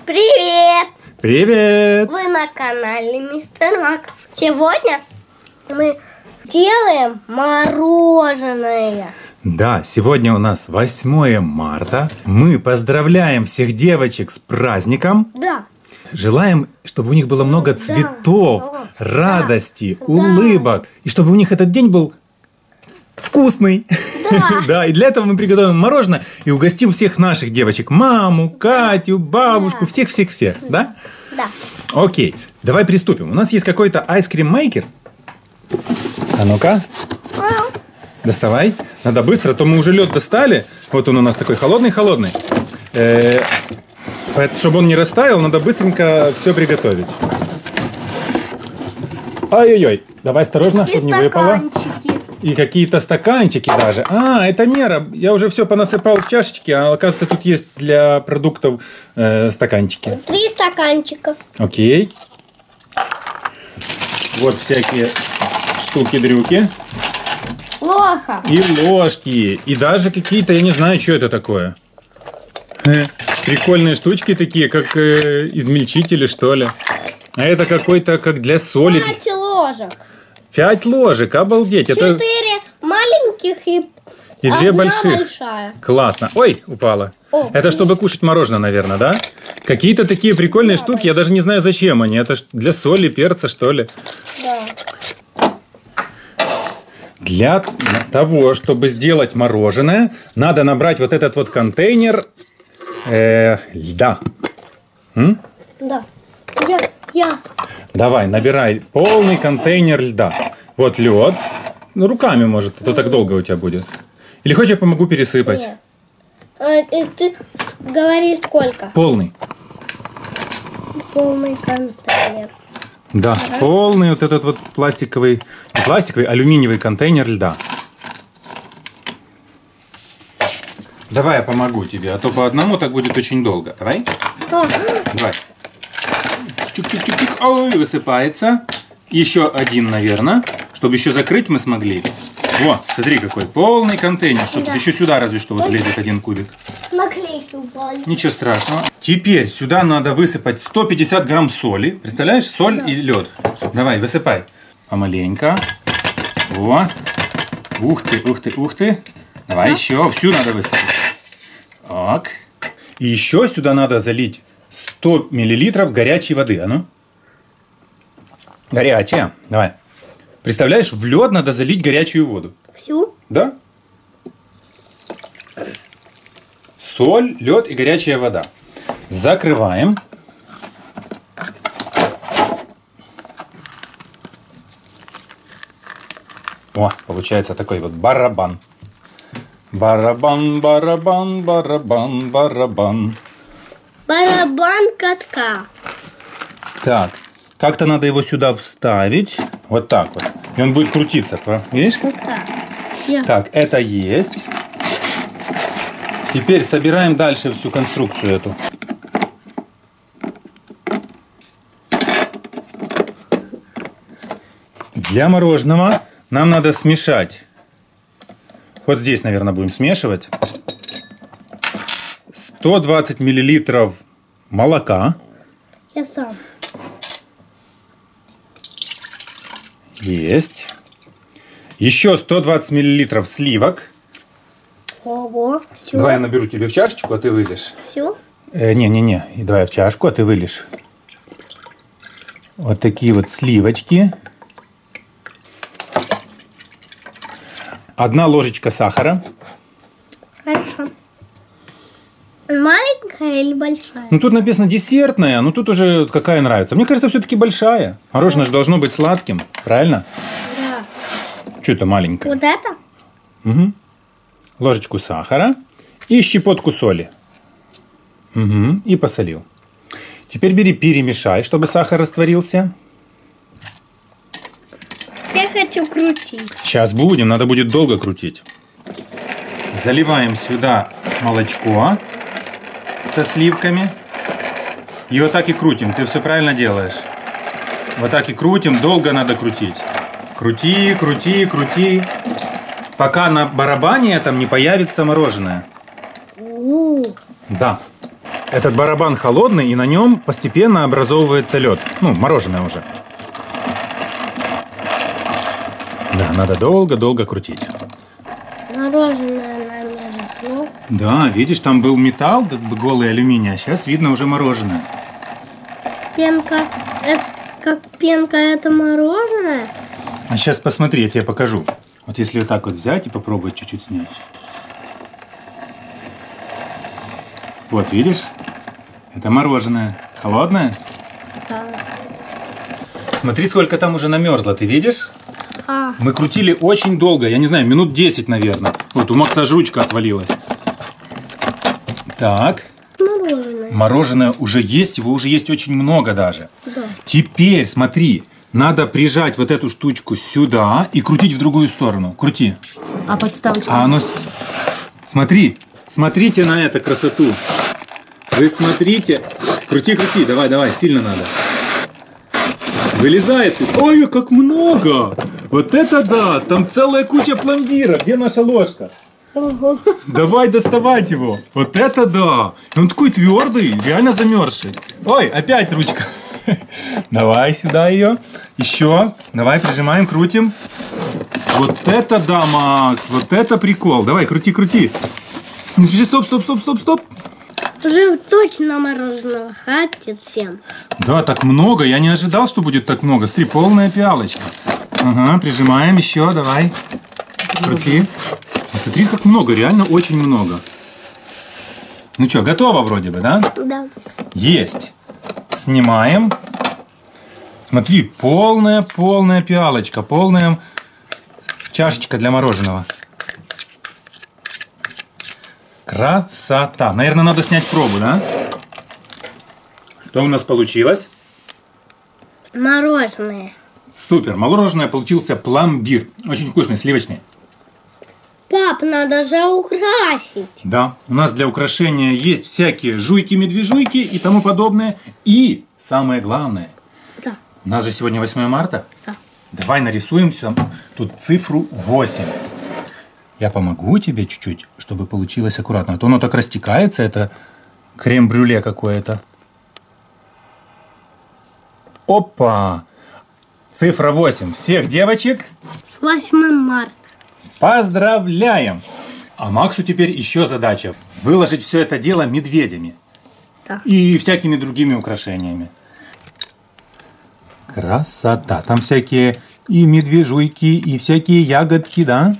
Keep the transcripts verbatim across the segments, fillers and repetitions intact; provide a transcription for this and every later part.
Привет! Привет! Вы на канале Мистер Мак. Сегодня мы делаем мороженое. Да, сегодня у нас восьмое марта. Мы поздравляем всех девочек с праздником. Да. Желаем, чтобы у них было много цветов, да, радости, да, улыбок. И чтобы у них этот день был вкусный. Да. Да, и для этого мы приготовим мороженое и угостим всех наших девочек. Маму, Катю, бабушку, всех-всех-всех. Да? Да. Окей, давай приступим. У нас есть какой-то айскрим-мейкер. А ну-ка. Доставай. Надо быстро, а то мы уже лед достали. Вот он у нас такой холодный-холодный. Э-э- чтобы он не растаял, надо быстренько все приготовить. Ой-ой-ой. Давай осторожно, чтобы не выпало. Стаканчики. И какие-то стаканчики даже. А, это мера. Я уже все понасыпал в чашечки, а оказывается тут есть для продуктов э, стаканчики. Три стаканчика. Окей. Вот всякие штуки-дрюки. Плохо. И ложки. И даже какие-то, я не знаю, что это такое. Прикольные штучки такие, как э, измельчители, что ли. А это какой-то, как для соли. Пять ложек. Пять ложек, обалдеть. Четыре это... маленьких и, и две одна больших. большая. Классно. Ой, упала. О, это чтобы кушать мороженое, наверное, да? Какие-то такие прикольные да, штуки. Да. Я даже не знаю, зачем они. Это для соли, перца, что ли. Да. Для того, чтобы сделать мороженое, надо набрать вот этот вот контейнер э, льда. М? Да. Я, я. Давай, набирай полный контейнер льда. Вот лед. Ну, руками, может, а то так долго у тебя будет. Или хочешь, я помогу пересыпать? Нет. А, ты говори, сколько? Полный. Полный контейнер. Да, ага. Полный вот этот вот пластиковый, не пластиковый, алюминиевый контейнер льда. Давай я помогу тебе, а то по одному так будет очень долго. Давай. О. Давай. Чик-чик-чик-чик. Ой, высыпается. Еще один, наверное, чтобы еще закрыть мы смогли. Во, смотри, какой полный контейнер. Чтобы да. Еще сюда разве что вот лезет один кубик. Наклейки упали. Ничего страшного. Теперь сюда надо высыпать сто пятьдесят грамм соли. Представляешь, соль да. и лед. Давай, высыпай. Помаленько. Во. Ух ты, ух ты, ух ты. Давай да. еще. Всю надо высыпать. Так. И еще сюда надо залить сто миллилитров горячей воды. А ну? Горячая. Давай. Представляешь, в лед надо залить горячую воду. Всю? Да. Соль, лед и горячая вода. Закрываем. О, получается такой вот барабан. Барабан, барабан, барабан, барабан. Барабан катка. Так, как-то надо его сюда вставить. Вот так вот. И он будет крутиться. Видишь как? Да. Так, это есть. Теперь собираем дальше всю конструкцию эту. Для мороженого нам надо смешать. Вот здесь, наверное, будем смешивать. сто двадцать миллилитров молока. Я сам. Есть. Еще сто двадцать миллилитров сливок. Ого, все. Давай я наберу тебе в чашечку, а ты вылишь. Все? Не-не-не, э, давай в чашку, а ты вылишь. Вот такие вот сливочки. Одна ложечка сахара. Хорошо. Маленькая или большая? Ну, тут написано десертная, но тут уже какая нравится. Мне кажется, все-таки большая. Мороженое же должно быть сладким, правильно? Да. Что это маленькое? Вот это? Угу. Ложечку сахара и щепотку соли. Угу. И посолил. Теперь бери, перемешай, чтобы сахар растворился. Я хочу крутить. Сейчас будем, надо будет долго крутить. Заливаем сюда молочко со сливками. И вот так и крутим. Ты все правильно делаешь. Вот так и крутим. Долго надо крутить. Крути, крути, крути. Пока на барабане этом не появится мороженое. У-у-у. Да. этот барабан холодный, и на нем постепенно образовывается лед. Ну, мороженое уже. Да, надо долго-долго крутить. Мороженое намерзло. Да, видишь, там был металл, как бы голый алюминий, а сейчас видно уже мороженое. Пенка, это, как пенка, это мороженое? А сейчас посмотри, я тебе покажу. Вот если вот так вот взять и попробовать чуть-чуть снять. Вот, видишь? Это мороженое. Холодное? Да. Смотри, сколько там уже намерзло, ты видишь? А, Мы крутили очень долго, я не знаю, минут десять, наверное. Вот, у Макса аж ручка отвалилась. Так. мороженое. Мороженое уже есть, его уже есть очень много даже. Да. Теперь, смотри, надо прижать вот эту штучку сюда и крутить в другую сторону. Крути. А подставочка? А оно... Смотри, смотрите на эту красоту. Вы смотрите. Крути, крути, давай, давай, сильно надо. Вылезает. Ой, как много! Вот это да! Там целая куча пломбира. Где наша ложка? Ого. Давай доставать его. Вот это да! Он такой твердый, реально замерзший. Ой, опять ручка. Давай сюда ее. Еще. Давай прижимаем, крутим. Вот это да, Макс. Вот это прикол. Давай, крути, крути. Не спеши, стоп, стоп, стоп, стоп, стоп. Уже точно мороженого хватит всем. Да, так много. Я не ожидал, что будет так много. Смотри, полная пиалочка. Ага, прижимаем еще, давай. Крути. Смотри, как много, реально очень много. Ну что, готово вроде бы, да? Да. Есть. Снимаем. Смотри, полная-полная пиалочка, полная чашечка для мороженого. Красота. Наверное, надо снять пробу, да? Что у нас получилось? Мороженое. Супер. Мороженое получился пломбир. Очень вкусный, сливочный. Пап, надо же украсить. Да, у нас для украшения есть всякие жуйки-медвежуйки и тому подобное. И самое главное, Да. у нас же сегодня восьмое марта. Да. Давай нарисуем все тут цифру восемь. Я помогу тебе чуть-чуть, чтобы получилось аккуратно. А то оно так растекается, это крем-брюле какое-то. Опа! Цифра восемь. Всех девочек С восьмым марта. поздравляем! А Максу теперь еще задача. Выложить все это дело медведями. Да. И всякими другими украшениями. Красота. Там всякие и медвежуйки, и всякие ягодки, да?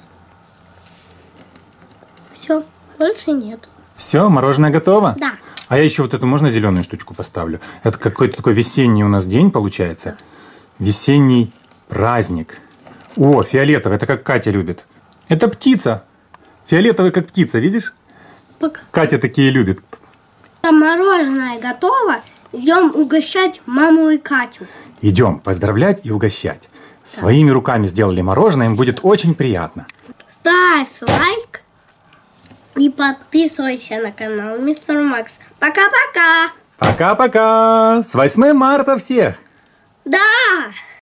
Все, больше нет. Все, мороженое готово? Да. А я еще вот эту, можно зеленую штучку поставлю? Это какой-то такой весенний у нас день получается. Весенний праздник. О, фиолетовый, это как Катя любит. Это птица. Фиолетовый как птица, видишь? Пока Катя такие любит. мороженое готово, идем угощать маму и Катю. Идем поздравлять и угощать. Своими руками сделали мороженое, им будет очень приятно. Ставь лайк и подписывайся на канал Мистер Макс. Пока-пока! Пока-пока! С восьмым марта всех! Да!